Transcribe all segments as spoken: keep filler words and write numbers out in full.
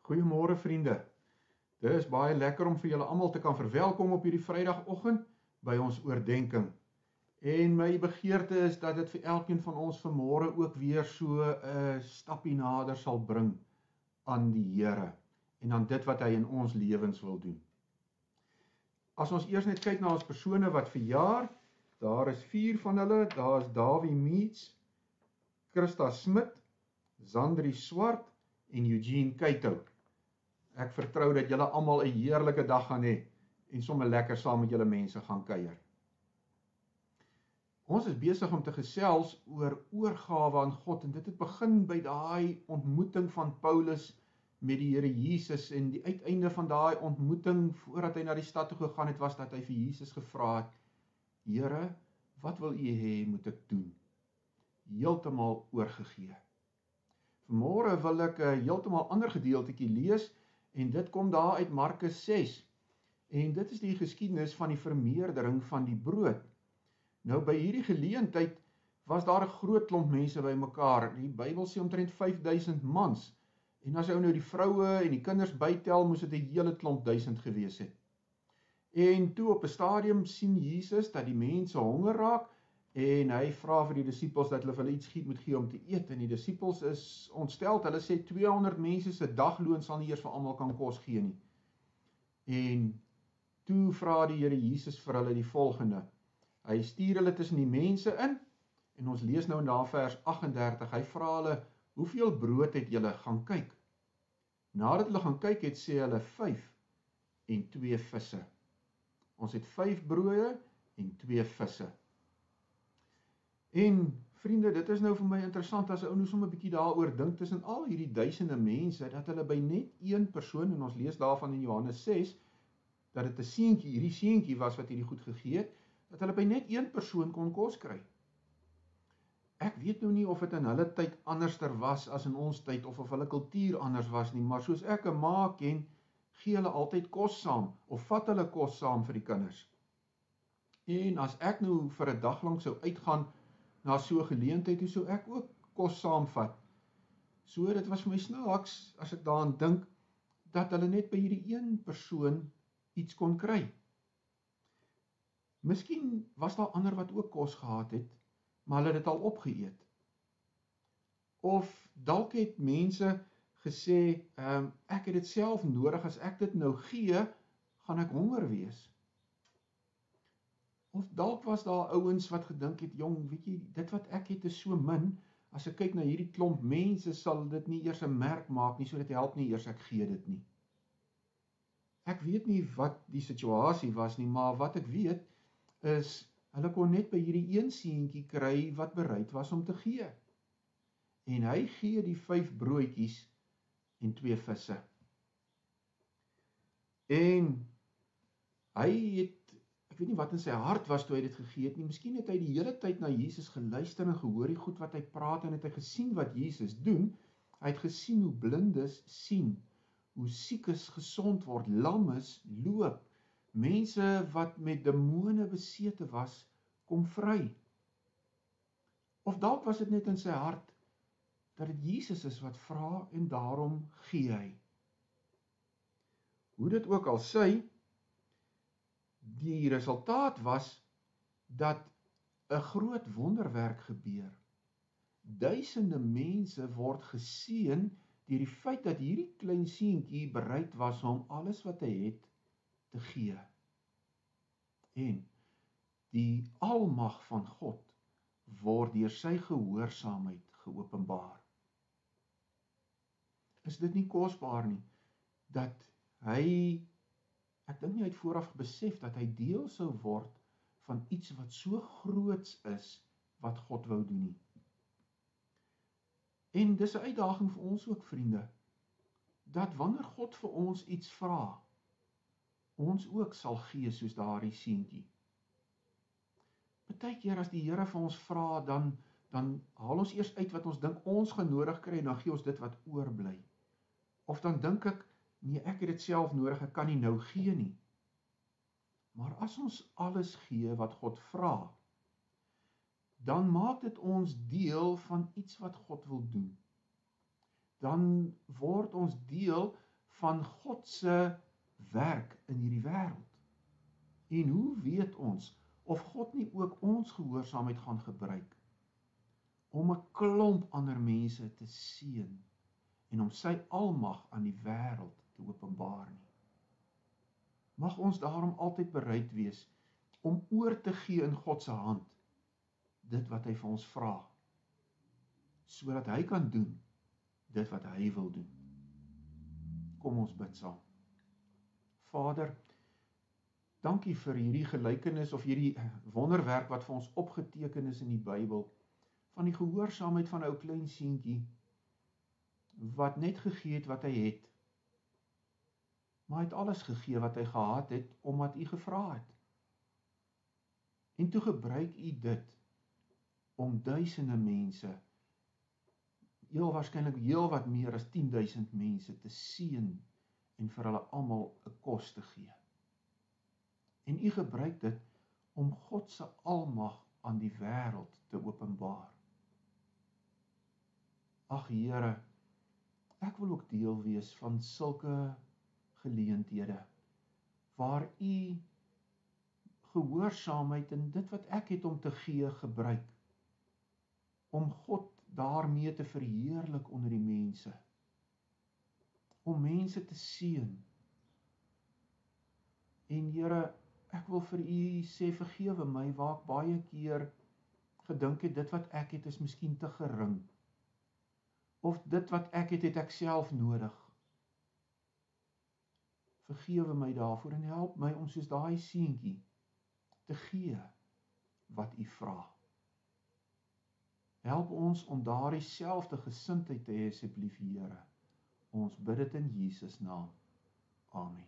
Goeiemôre vriende. Dit is baie lekker om vir julle almal te kan verwelkom op hierdie Vrydagoggend by ons oordeenking. En my begeerte is dat dit vir elkeen van ons vanmôre ook weer so 'n stappie nader sal bring aan die Here en aan dit wat hy in ons lewens wil doen. As ons eers net kyk na ons persone wat verjaar, daar is vier van hulle, daar is Davie Meets, Christa Smit, Zandri Swart en Eugene Keitou. Ek vertrou dat julle almal 'n heerlike dag gaan hê en sommer lekker saam met julle mense gaan kuier. Ons is besig om te gesels oor oorgawe aan God en dit het begin by daai ontmoeting van Paulus met die Here Jesus en die uiteinde van daai ontmoeting voordat hy na die stad toe gegaan het was dat hy vir Jesus gevra het: Here, wat wil U hê moet ek doen? Heeltemal oorgegee. Vanmôre wil ek 'n heeltemal ander gedeeltetjie lees en dit kom daar uit Markus ses. En dit is die geskiedenis van die vermeerdering van die brood. Nou by hierdie geleentheid was daar 'n groot klomp mense bymekaar. Die Bybel sê omtrent vyf duisend mans. En as ou nou die vroue en die kinders bytel, moes dit 'n hele klomp duisend gewees het. En toe op 'n stadium sien Jesus dat die mense honger raak en hy vra vir die disippels dat hulle vir hulle iets giet moet gee om te eet. En die disippels is ontsteld. Hulle sê tweehonderd mense se dagloon sal nie eers vir almal kan kos gee nie. En toe vra die Here Jesus vir hulle die volgende. Hy stuur hulle tussen die mense in en ons lees nou in daar vers agt en dertig. Hy vra hulle: "Hoeveel brood het julle? Gaan kyk." Nadat hulle gaan kyk het, sê hulle vyf en twee visse. Ons het vyf brode en twee visse. En vriende, dit is nou vir my interessant as ou nou sommer 'n bietjie daaroor dink tussen al hierdie duisende mense dat hulle by net een persoon, en ons lees daarvan in Johannes ses, dat dit 'n seentjie, hierdie seentjie was wat hierdie goed gegee het, dat hulle by net een persoon kon kos kry. Ek weet nou nie of dit in hulle tyd anderster was as in ons tyd of of hulle kultuur anders was nie, maar soos ek 'n ma ken, gee hulle altyd kos saam of vat hulle kos saam vir die kinders. En as ek nou vir 'n dag lank sou uitgaan na so 'n geleentheid, hoe sou ek ook kos saamvat. So dit was vir my snaaks as ek daaraan dink dat hulle net by hierdie een persoon iets kon kry. Miskien was daar ander wat ook kos gehad het, maar hulle het dit al opgeëet. Of dalk het mense gesê, um, ek het dit self nodig, as ek dit nou gee, gaan ek honger wees. Of dalk was daar ouens wat gedink het, jong, weet jy, dit wat ek het is so min, as ek kyk na hierdie klomp mense, sal dit nie eers 'n merk maak nie, so dit help nie eers ek gee dit nie. Ek weet nie wat die situasie was nie, maar wat ek weet is, hulle kon net by hierdie een seentjie kry wat bereid was om te gee. En hy gee die vyf broodjies en twee visse. En hy het, ek weet nie wat in sy hart was toe hy dit gegee het nie, miskien het hy die hele tyd na Jesus geluister en gehoor die goed wat hy praat en het hy gesien wat Jesus doen. Hy het gesien hoe blindes sien, hoe siekes gesond word, lammes loop, mense wat met demone besete was, kom vry. Of dalk was dit net in sy hart, dat dit Jesus is wat vra en daarom gee hy. Hoe dit ook al sy, die resultaat was, dat 'n groot wonderwerk gebeur. Duisende mense word geseën deur die feit dat hierdie klein seentjie bereid was om alles wat hy het te gee. En die almag van God word deur sy gehoorsaamheid geopenbaar. Is dit nie kosbaar nie, dat hy, ek dink nie hy het vooraf besef dat hy deel sou word van iets wat so groots is, wat God wou doen nie. En dis 'n uitdaging vir ons ook, vriende, dat wanneer God vir ons iets vra, ons ook sal gee soos daardie seentjie. Partykeer as die Here vir ons vra, dan, dan haal ons eers uit wat ons dink ons gaan nodig kry, en dan gee ons dit wat oorbly. Of dan dink ek, nee, ek het dit self nodig, ek kan nie nou gee nie. Maar as ons alles gee wat God vra, dan maak dit ons deel van iets wat God wil doen. Dan word ons deel van God se werk in hierdie wêreld. En hoe weet ons of God nie ook ons gehoorsaamheid gaan gebruik om 'n klomp ander mense te seën en om sy almag aan die wêreld te openbaar nie? Mag ons daarom altyd bereid wees om oor te gee in God se hand dit wat hy vir ons vra, sodat hy kan doen dit wat hy wil doen. Kom ons bid saam. Vader, dankie vir hierdie gelykenis of hierdie wonderwerk wat vir ons opgeteken is in die Bybel, van die gehoorsaamheid van 'n ou klein seentjie, wat net gegee het wat hy het, maar hy het alles gegee wat hy gehad het, omdat u gevra het. En toe gebruik u dit, om duisende mense, heel waarskynlik heel wat meer as tien duisend mense te seën, en vir hulle almal 'n kos te gee. En u gebruik dit, om God se almag aan die wêreld te openbaar. Ag Here, ek wil ook deel wees van sulke geleenthede, waar u gehoorsaamheid en dit wat ek het om te gee gebruik, om God daarmee te verheerlik onder die mense, om mense te seën. En Here, ek wil vir u sê, vergewe my, waar ek baie keer gedink het, dit wat ek het is miskien te gering, of dit wat ek het, het ek self nodig. Vergewe my daarvoor en help my om soos daai seentjie te gee wat u vra. Help ons om daardie selfde gesindheid te hê, asseblief Here. Ons bid dit in Jesus naam. Amen.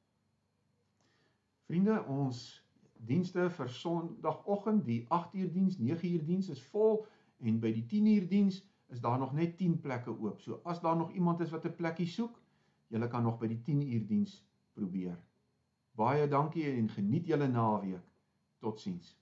Vriende, ons dienste vir Sondagoggend, die agt uur diens, nege uur diens is vol, en by die tien uur diens is daar nog net tien plekke oop. So as daar nog iemand is wat 'n plekkie soek, julle kan nog by die tien uur diens probeer. Baie dankie en geniet julle naweek. Totsiens.